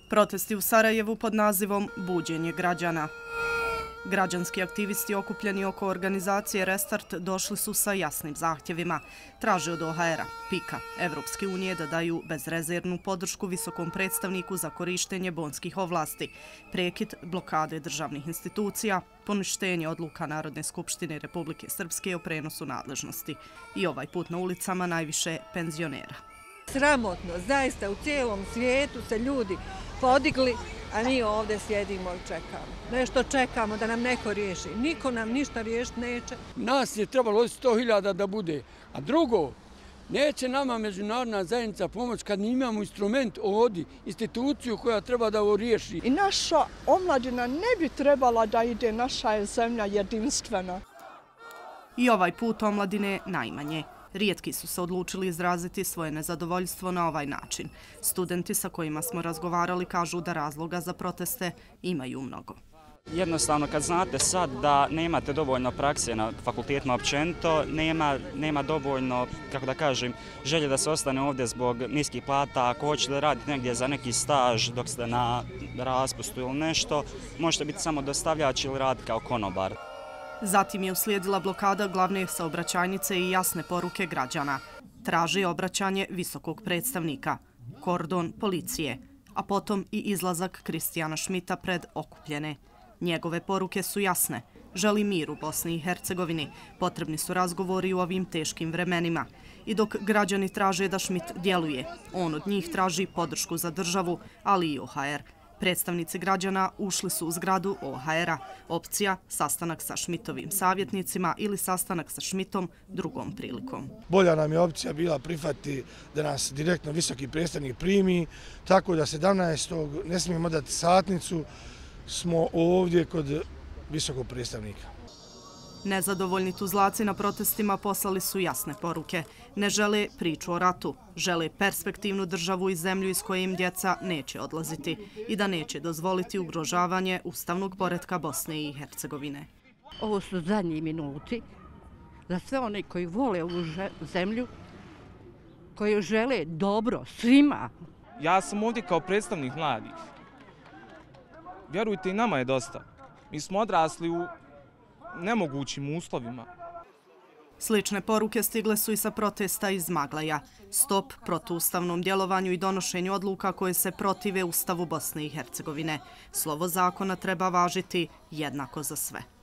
Protesti u Sarajevu pod nazivom Buđenje građana. Građanski aktivisti okupljeni oko organizacije Restart došli su sa jasnim zahtjevima. Traže od OHR-a, PIK-a, Evropske unije da daju bezrezervnu podršku visokom predstavniku za korištenje bonskih ovlasti, prekid blokade državnih institucija, poništenje odluka Narodne skupštine Republike Srpske o prenosu nadležnosti. I ovaj put na ulicama najviše penzionera. Sramotno, zaista u cijelom svijetu se ljudi podigli, a mi ovdje sjedimo i čekamo. Nešto čekamo da nam neko riješi. Niko nam ništa riješiti neće. Nas je trebalo 100.000 da bude. A drugo, neće nama međunarodna zajednica pomoć kad imamo instrument ovdje, instituciju koja treba da ovo riješi. I naša omladina ne bi trebala da ide, naša je zemlja jedinstvena. I ovaj put omladine najmanje. Rijetki su se odlučili izraziti svoje nezadovoljstvo na ovaj način. Studenti sa kojima smo razgovarali kažu da razloga za proteste imaju mnogo. Jednostavno, kad znate sad da nemate dovoljno prakse na fakultetima općenito, nema dovoljno, kako da kažem, želje da se ostane ovdje zbog niskih plata. Ako hoćete raditi negdje za neki staž dok ste na raspustu ili nešto, možete biti samo dostavljač ili raditi kao konobar. Zatim je uslijedila blokada glavne saobraćajnice i jasne poruke građana. Traži obraćanje visokog predstavnika, kordon policije, a potom i izlazak Kristijana Šmita pred okupljene. Njegove poruke su jasne. Želi mir u Bosni i Hercegovini. Potrebni su razgovori u ovim teškim vremenima. I dok građani traže da Šmit djeluje, on od njih traži podršku za državu, ali i OHR. Predstavnici građana ušli su u zgradu OHR-a. Opcija sastanak sa Šmitovim savjetnicima ili sastanak sa Šmitom drugom prilikom. Bolja nam je opcija bila prihvatiti da nas direktno visoki predstavnik primi, tako da 17. ne smijemo dati satnicu, smo ovdje kod visokog predstavnika. Nezadovoljni Tuzlaci na protestima poslali su jasne poruke. Ne žele priču o ratu, žele perspektivnu državu i zemlju iz koje im djeca neće odlaziti i da neće dozvoliti ugrožavanje ustavnog poretka Bosne i Hercegovine. Ovo su zadnji minuti za sve one koji vole ovu zemlju, koji žele dobro svima. Ja sam ovdje kao predstavnik mladih. Vjerujte, i nama je dosta. Mi smo odrasli u nemogućim uslovima. Slične poruke stigle su i sa protesta iz Maglaja. Stop protuustavnom djelovanju i donošenju odluka koje se protive Ustavu Bosne i Hercegovine. Slovo zakona treba važiti jednako za sve.